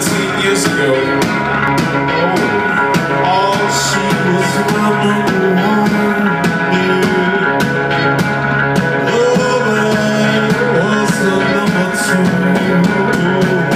17 years ago. Oh, all she was running was the number 2.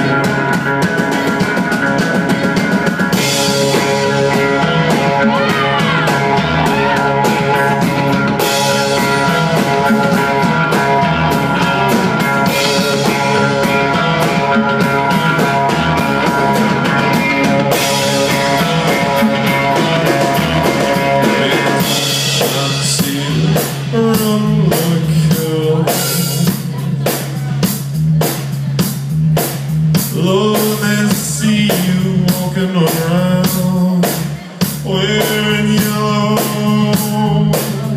Lord, I see you walking around wearing yellow.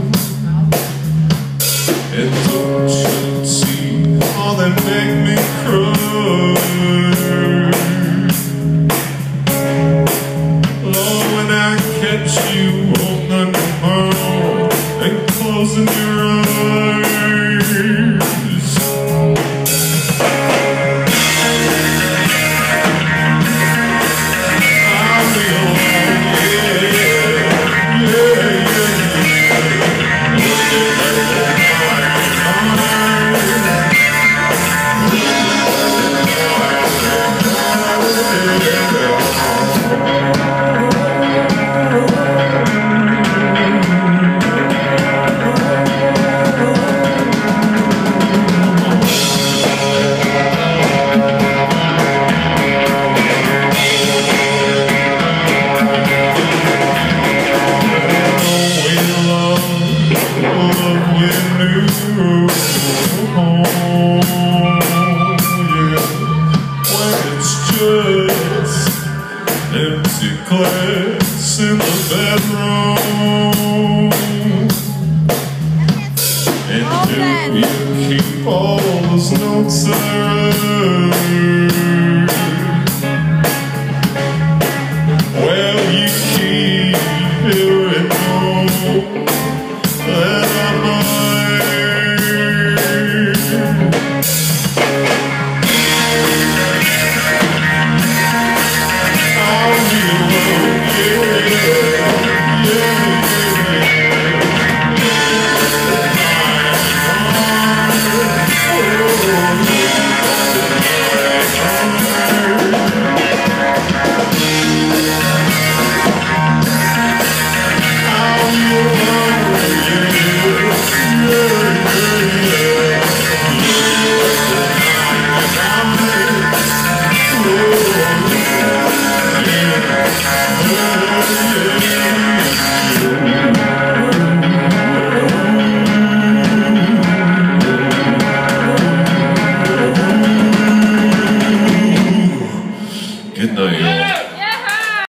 And don't you see all that make me cry? Lord, when I catch you opening your mouth and closing your eyes, empty glass in the bedroom. And do you keep all those notes I write?